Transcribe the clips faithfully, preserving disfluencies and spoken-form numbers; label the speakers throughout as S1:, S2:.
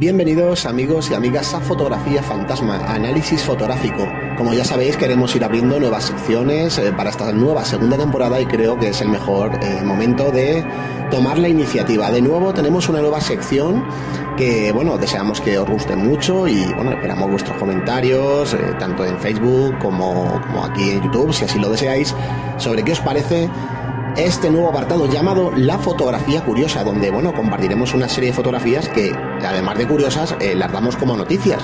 S1: Bienvenidos amigos y amigas a Fotografía Fantasma, análisis fotográfico. Como ya sabéis, queremos ir abriendo nuevas secciones eh, para esta nueva segunda temporada y creo que es el mejor eh, momento de tomar la iniciativa. De nuevo tenemos una nueva sección que, bueno, deseamos que os guste mucho y, bueno, esperamos vuestros comentarios, eh, tanto en Facebook como, como aquí en YouTube, si así lo deseáis, sobre qué os parece este nuevo apartado llamado La Fotografía Curiosa, donde, bueno, compartiremos una serie de fotografías que, además de curiosas, eh, las damos como noticias,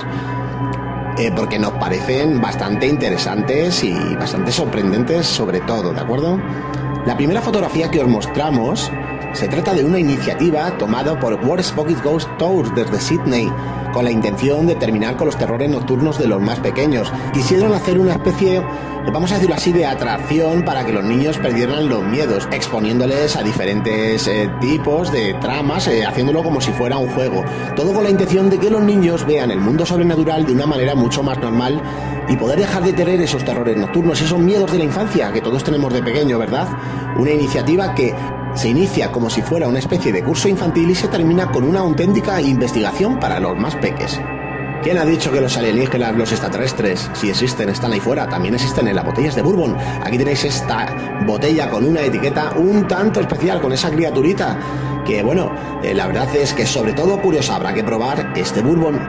S1: eh, porque nos parecen bastante interesantes y bastante sorprendentes sobre todo, ¿de acuerdo? La primera fotografía que os mostramos se trata de una iniciativa tomada por World Pocket Ghost Tours desde Sydney, con la intención de terminar con los terrores nocturnos de los más pequeños. Quisieron hacer una especie, vamos a decirlo así, de atracción para que los niños perdieran los miedos, exponiéndoles a diferentes eh, tipos de tramas, eh, haciéndolo como si fuera un juego. Todo con la intención de que los niños vean el mundo sobrenatural de una manera mucho más normal y poder dejar de tener esos terrores nocturnos, esos miedos de la infancia que todos tenemos de pequeño, ¿verdad? Una iniciativa que se inicia como si fuera una especie de curso infantil y se termina con una auténtica investigación para los más peques. ¿Quién ha dicho que los alienígenas, los extraterrestres, si existen, están ahí fuera? También existen en las botellas de bourbon. Aquí tenéis esta botella con una etiqueta un tanto especial, con esa criaturita, que, bueno, eh, la verdad es que sobre todo curiosa, habrá que probar este bourbon.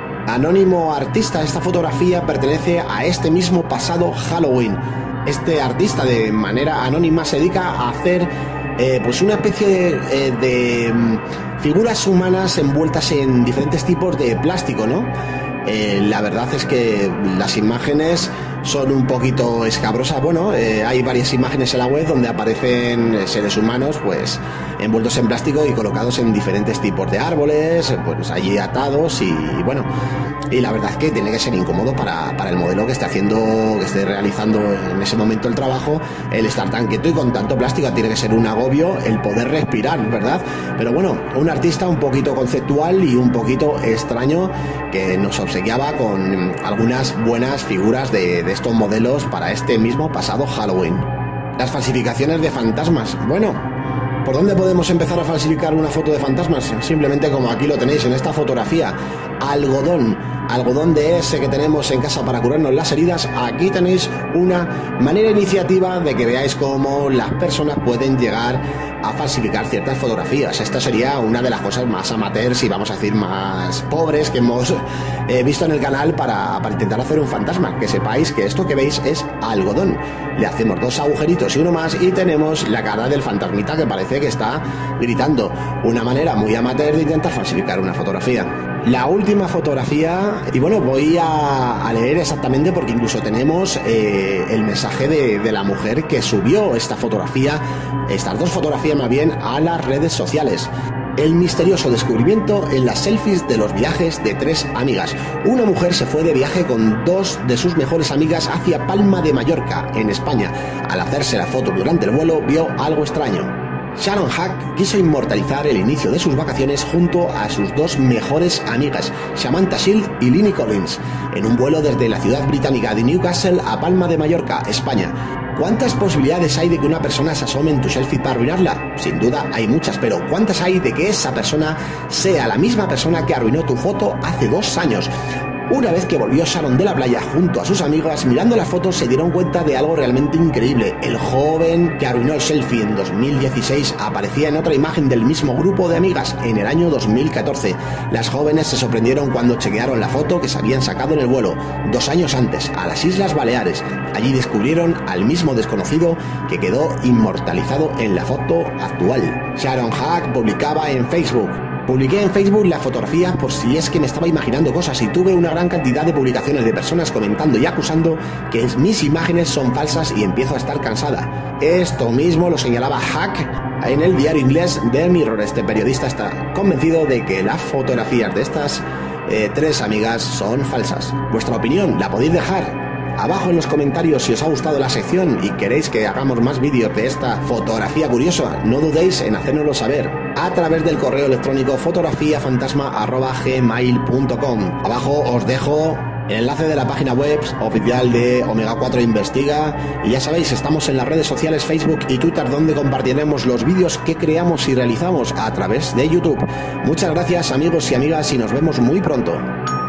S1: Anónimo artista, esta fotografía pertenece a este mismo pasado Halloween. Este artista, de manera anónima, se dedica a hacer Eh, pues una especie de, eh, de um, figuras humanas envueltas en diferentes tipos de plástico, ¿no? Eh, la verdad es que las imágenes son un poquito escabrosas. Bueno, eh, hay varias imágenes en la web donde aparecen seres humanos pues envueltos en plástico y colocados en diferentes tipos de árboles, pues allí atados y bueno, y la verdad es que tiene que ser incómodo para, para el modelo que esté haciendo, que esté realizando en ese momento el trabajo, el estar tan quieto y con tanto plástico. Tiene que ser un agobio el poder respirar, ¿verdad? Pero bueno, un artista un poquito conceptual y un poquito extraño que nos obsequiaba con algunas buenas figuras de, de estos modelos para este mismo pasado Halloween. Las falsificaciones de fantasmas. Bueno, ¿por dónde podemos empezar a falsificar una foto de fantasmas? Simplemente como aquí lo tenéis en esta fotografía. Algodón, algodón de ese que tenemos en casa para curarnos las heridas. Aquí tenéis una manera iniciativa de que veáis cómo las personas pueden llegar a falsificar ciertas fotografías. Esta sería una de las cosas más amateurs y, vamos a decir, más pobres que hemos eh, visto en el canal para, para intentar hacer un fantasma. Que sepáis que esto que veis es algodón. Le hacemos dos agujeritos y uno más y tenemos la cara del fantasmita que parece que está gritando. Una manera muy amateur de intentar falsificar una fotografía. La última fotografía, y bueno, voy a, a leer exactamente porque incluso tenemos eh, el mensaje de, de la mujer que subió esta fotografía, estas dos fotografías más bien, a las redes sociales. El misterioso descubrimiento en las selfies de los viajes de tres amigas. Una mujer se fue de viaje con dos de sus mejores amigas hacia Palma de Mallorca, en España. Al hacerse la foto durante el vuelo, vio algo extraño. Sharon Hack quiso inmortalizar el inicio de sus vacaciones junto a sus dos mejores amigas, Samantha Shield y Lily Collins, en un vuelo desde la ciudad británica de Newcastle a Palma de Mallorca, España. ¿Cuántas posibilidades hay de que una persona se asome en tu selfie para arruinarla? Sin duda hay muchas, pero ¿cuántas hay de que esa persona sea la misma persona que arruinó tu foto hace dos años? Una vez que volvió Sharon de la playa junto a sus amigas, mirando las fotos se dieron cuenta de algo realmente increíble. El joven que arruinó el selfie en dos mil dieciséis aparecía en otra imagen del mismo grupo de amigas en el año dos mil catorce. Las jóvenes se sorprendieron cuando chequearon la foto que se habían sacado en el vuelo, dos años antes, a las Islas Baleares. Allí descubrieron al mismo desconocido que quedó inmortalizado en la foto actual. Sharon Hack publicaba en Facebook: publiqué en Facebook la fotografía por si es que me estaba imaginando cosas y tuve una gran cantidad de publicaciones de personas comentando y acusando que mis imágenes son falsas y empiezo a estar cansada. Esto mismo lo señalaba Hack en el diario inglés The Mirror. Este periodista está convencido de que las fotografías de estas eh, tres amigas son falsas. Vuestra opinión la podéis dejar abajo en los comentarios si os ha gustado la sección y queréis que hagamos más vídeos de esta fotografía curiosa. No dudéis en hacérnoslo saber a través del correo electrónico fotografiafantasma arroba gmail punto com. Abajo os dejo el enlace de la página web oficial de Omega cuatro Investiga, y ya sabéis, estamos en las redes sociales Facebook y Twitter, donde compartiremos los vídeos que creamos y realizamos a través de YouTube. Muchas gracias, amigos y amigas, y nos vemos muy pronto.